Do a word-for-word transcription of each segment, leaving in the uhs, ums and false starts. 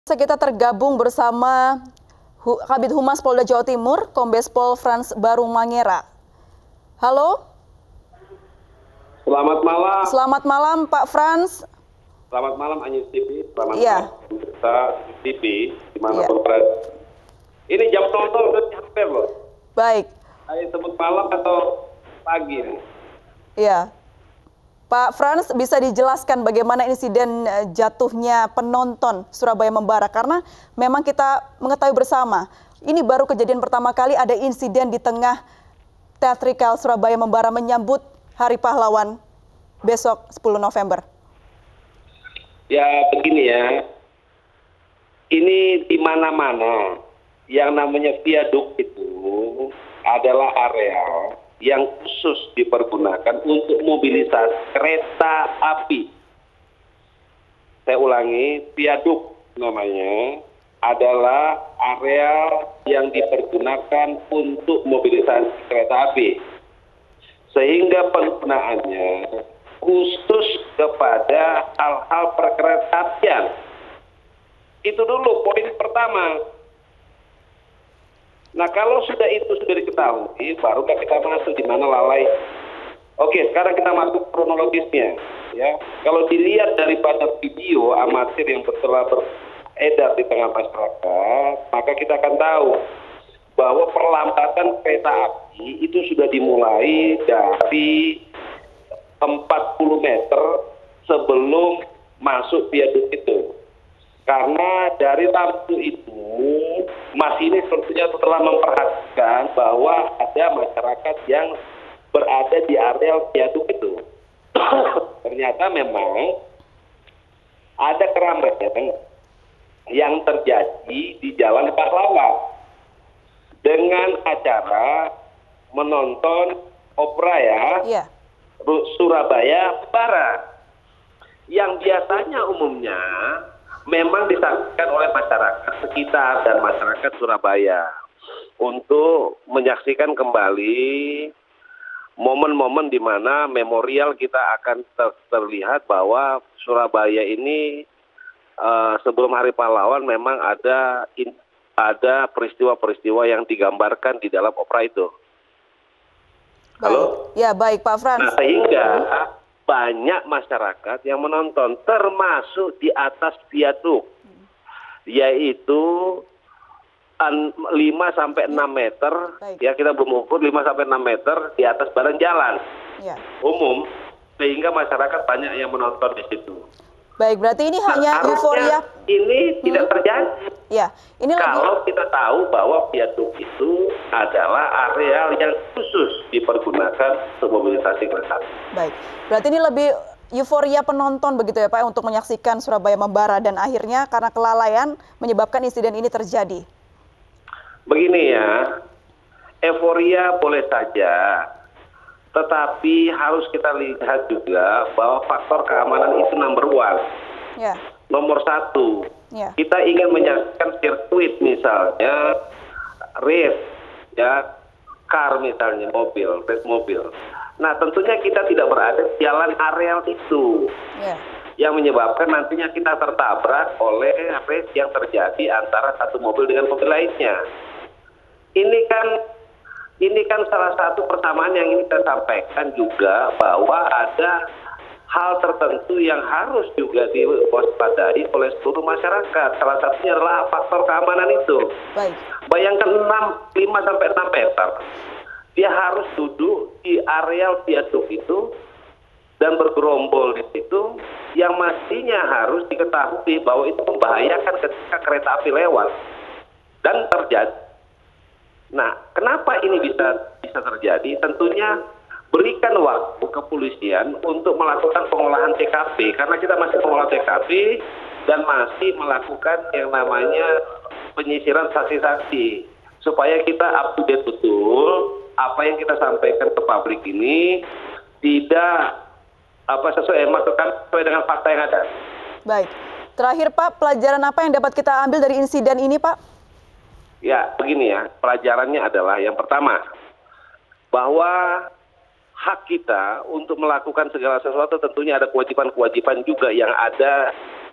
Kita tergabung bersama Kabid Humas Polda Jawa Timur, Kombes Pol Frans Barung Mangera. Halo. Selamat malam. Selamat malam Pak Frans. Selamat malam Anyus T V. Selamat ya. malam pemirsa T V dimana ya. berada. Ini jam nonton udah hampir loh. Baik. Ayo sebut malam atau pagi nih? Iya. Pak Frans, bisa dijelaskan bagaimana insiden jatuhnya penonton Surabaya Membara? Karena memang kita mengetahui bersama, ini baru kejadian pertama kali ada insiden di tengah teatrikal Surabaya Membara menyambut Hari Pahlawan besok sepuluh November. Ya begini ya, ini di mana-mana yang namanya viaduk itu adalah area yang khusus dipergunakan untuk mobilisasi kereta api. Saya ulangi, viaduk namanya adalah area yang dipergunakan untuk mobilisasi kereta api. Sehingga penggunaannya khusus kepada hal-hal perkeretaapian. Itu dulu poin pertama. Nah kalau sudah itu sudah diketahui, baru kita masuk di mana lalai. Oke, sekarang kita masuk kronologisnya. Ya, kalau dilihat daripada video amatir yang telah beredar di tengah masyarakat, maka kita akan tahu bahwa perlambatan kereta api itu sudah dimulai dari empat puluh meter sebelum masuk viaduk itu. Karena dari lampu itu, Mas ini tentunya telah memperhatikan bahwa ada masyarakat yang berada di area viaduk itu. Ternyata memang ada keramaian yang terjadi di Jalan Pahlawan dengan acara menonton opera ya, yeah. Surabaya Membara, yang biasanya umumnya memang disaksikan oleh masyarakat sekitar dan masyarakat Surabaya untuk menyaksikan kembali momen-momen di mana memorial kita akan ter terlihat bahwa Surabaya ini uh, sebelum Hari Pahlawan memang ada in ada peristiwa-peristiwa yang digambarkan di dalam opera itu. Baik. Halo? Ya baik Pak Frans. Nah sehingga banyak masyarakat yang menonton, termasuk di atas viaduk, yaitu lima sampai enam meter. Baik. Ya kita belum ukur lima sampai enam meter di atas badan jalan ya. Umum, sehingga masyarakat banyak yang menonton di situ. Baik, berarti ini nah, hanya euforia. Ini hmm. tidak terjadi. Ya, ini kalau lebih... kita tahu bahwa viaduk itu adalah area yang khusus dipergunakan untuk mobilisasi kereta. Baik, berarti ini lebih euforia penonton begitu ya Pak untuk menyaksikan Surabaya Membara dan akhirnya karena kelalaian menyebabkan insiden ini terjadi. Begini ya, euforia boleh saja, tetapi harus kita lihat juga bahwa faktor keamanan itu number one. Ya. Nomor satu, ya. Kita ingin menyaksikan sirkuit misalnya, race, ya, car misalnya, mobil, race mobil. Nah tentunya kita tidak berada di jalan areal itu. Ya. Yang menyebabkan nantinya kita tertabrak oleh race yang terjadi antara satu mobil dengan mobil lainnya. Ini kan Ini kan salah satu persamaan yang ingin kita sampaikan juga bahwa ada hal tertentu yang harus juga diwaspadai oleh seluruh masyarakat. Salah satunya adalah faktor keamanan itu. Baik. Bayangkan lima sampai enam meter. Dia harus duduk di areal viaduk itu dan bergerombol di situ yang mestinya harus diketahui bahwa itu membahayakan ketika kereta api lewat dan terjadi. Nah, kenapa ini bisa bisa terjadi? Tentunya berikan waktu kepolisian untuk melakukan pengolahan T K P karena kita masih mengolah T K P dan masih melakukan yang namanya penyisiran saksi-saksi supaya kita up to date betul apa yang kita sampaikan ke publik ini tidak apa sesuai masukan sesuai dengan fakta yang ada. Baik. Terakhir Pak, pelajaran apa yang dapat kita ambil dari insiden ini Pak? Ya, begini ya, pelajarannya adalah yang pertama, bahwa hak kita untuk melakukan segala sesuatu tentunya ada kewajiban-kewajiban juga yang ada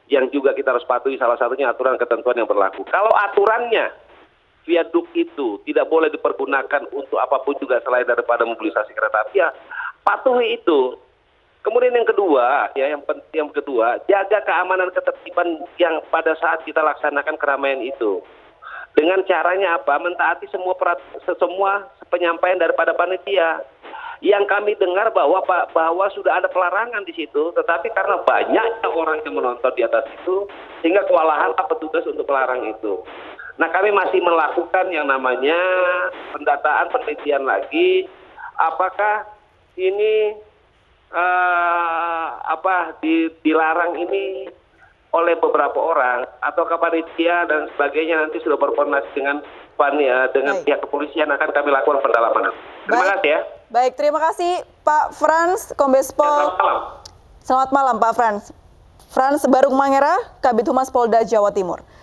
yang juga kita harus patuhi, salah satunya aturan ketentuan yang berlaku. Kalau aturannya viaduk itu tidak boleh dipergunakan untuk apapun juga selain daripada mobilisasi kereta api, ya patuhi itu. Kemudian yang kedua, ya yang penting yang kedua, jaga keamanan ketertiban yang pada saat kita laksanakan keramaian itu. Dengan caranya apa? Mentaati semua perat, semua penyampaian daripada panitia. Yang kami dengar bahwa bahwa sudah ada pelarangan di situ, tetapi karena banyaknya orang yang menonton di atas itu, sehingga kewalahan petugas untuk melarang itu. Nah, kami masih melakukan yang namanya pendataan, penelitian lagi, apakah ini uh, apa di, dilarang ini oleh beberapa orang, atau panitia dan sebagainya nanti sudah berkoordinasi dengan panitia, dengan Baik. pihak kepolisian akan kami lakukan pendalaman. Terima Baik. kasih ya. Baik, terima kasih Pak Frans, Kombes Pol. Ya, selamat malam. Selamat malam Pak Frans. Frans Barung Mangera, Kabid Humas Polda Jawa Timur.